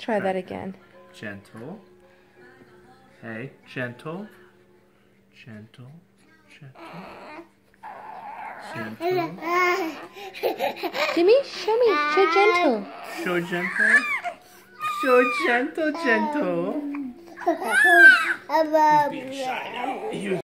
try that again. Gentle. Hey, gentle. Gentle. Gentle. Gentle. Jimmy, show me. Show gentle. Show gentle. Show gentle, gentle. He's being shy now.